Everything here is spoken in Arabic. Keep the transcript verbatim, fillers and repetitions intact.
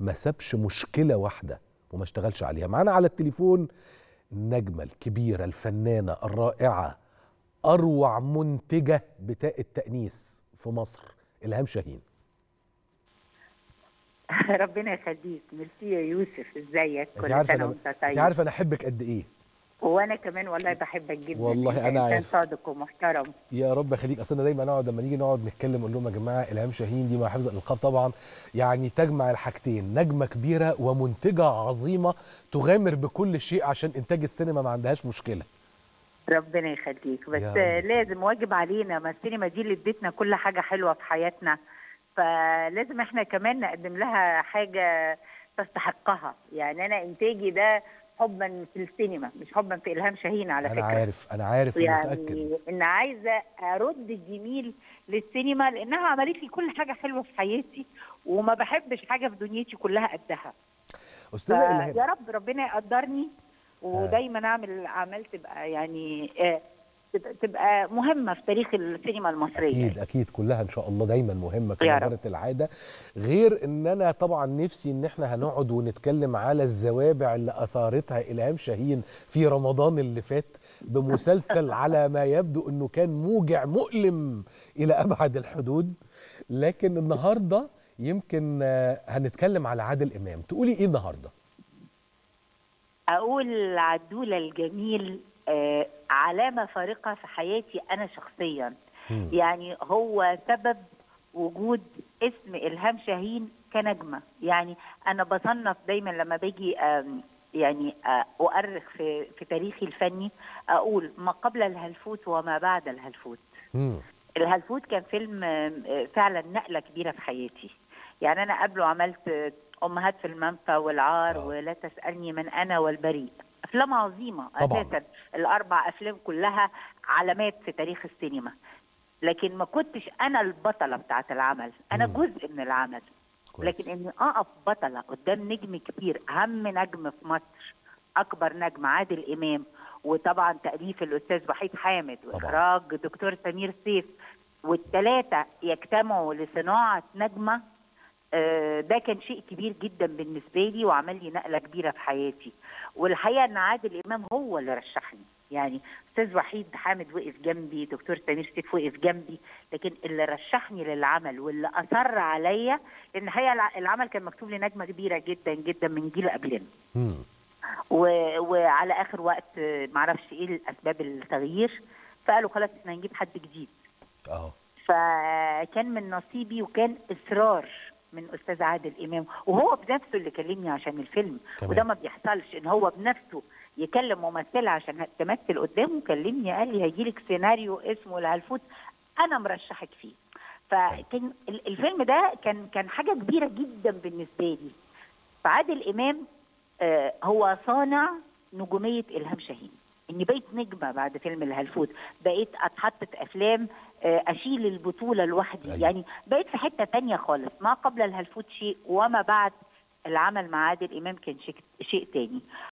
ما سابش مشكله واحده وما اشتغلش عليها. معانا على التليفون النجمه الكبيره الفنانه الرائعه اروع منتجه بتاء التأنيس في مصر إلهام شاهين. ربنا يخليك. ميرسي يا يوسف، ازيك؟ كل سنه وانت طيب. انت عارفه انا احبك قد ايه، وانا كمان والله بحبك جدا. والله انا عارف. صادق ومحترم. يا رب يخليك. اصل انا دايما نقعد لما نيجي نقعد نتكلم اقول لهم يا جماعه إلهام شاهين دي مع حفظ الالقاب طبعا يعني تجمع الحاجتين، نجمه كبيره ومنتجه عظيمه تغامر بكل شيء عشان انتاج السينما ما عندهاش مشكله. ربنا يخليك. بس لازم واجب علينا، ما السينما دي اللي ادتنا كل حاجه حلوه في حياتنا، فلازم احنا كمان نقدم لها حاجه تستحقها. يعني انا انتاجي ده حبا في السينما مش حبا في إلهام شاهين على أنا فكره. انا عارف انا عارف يعني ومتاكد ان عايزه ارد الجميل للسينما لانها عملت لي كل حاجه حلوه في حياتي، وما بحبش حاجه في دنيتي كلها قدها. استاذه إلهام يا رب ربنا يقدرني ودايما اعمل اعمال تبقى يعني آه تبقى مهمه في تاريخ السينما المصريه. اكيد اكيد كلها ان شاء الله دايما مهمه كما جرت العاده. غير ان انا طبعا نفسي ان احنا هنقعد ونتكلم على الزوابع اللي اثارتها إلهام شاهين في رمضان اللي فات بمسلسل على ما يبدو انه كان موجع مؤلم الى ابعد الحدود. لكن النهارده يمكن هنتكلم على عادل امام. تقولي ايه النهارده؟ اقول عدولة الجميل آه علامة فارقة في حياتي أنا شخصيا. م. يعني هو سبب وجود اسم إلهام شاهين كنجمة. يعني أنا بصنف دايما لما باجي آه يعني آه أؤرخ في, في تاريخي الفني أقول ما قبل الهلفوت وما بعد الهلفوت. م. الهلفوت كان فيلم آه فعلا نقلة كبيرة في حياتي. يعني أنا قبله عملت أمهات في المنفى والعار أوه. ولا تسألني من أنا والبريء. أفلام عظيمة طبعا. أساسا الأربع أفلام كلها علامات في تاريخ السينما، لكن ما كنتش أنا البطلة بتاعت العمل، أنا مم. جزء من العمل كويس. لكن إني أقف بطلة قدام نجم كبير، أهم نجم في مصر، أكبر نجم عادل إمام، وطبعا تأليف الأستاذ وحيد حامد وإخراج دكتور سمير سيف، والثلاثة يجتمعوا لصناعة نجمة. ده كان شيء كبير جدا بالنسبه لي وعمل لي نقله كبيره في حياتي. والحقيقه ان عادل امام هو اللي رشحني. يعني استاذ وحيد حامد وقف جنبي، دكتور سمير سيف وقف جنبي، لكن اللي رشحني للعمل واللي اصر عليا، لان الحقيقه العمل كان مكتوب لنجمه كبيره جدا جدا من جيل قبلنا. وعلى اخر وقت معرفش ايه اسباب التغيير، فقالوا خلاص احنا هنجيب حد جديد. اه فكان من نصيبي، وكان اصرار من استاذ عادل امام، وهو بنفسه اللي كلمني عشان الفيلم. تمام. وده ما بيحصلش ان هو بنفسه يكلم ممثله عشان تمثل قدامه. كلمني قال لي هيجي لك سيناريو اسمه الهلفوت انا مرشحك فيه. فكان الفيلم ده كان كان حاجه كبيره جدا بالنسبه لي. فعادل امام آه هو صانع نجوميه إلهام شاهين. اني بقيت نجمه بعد فيلم الهلفوت، بقيت اتحط في افلام اشيل البطوله لوحدي. أيوة. يعني بقيت في حته ثانيه خالص. ما قبل الهلفوت شيء وما بعد العمل مع عادل امام كان شيء شيء ثاني.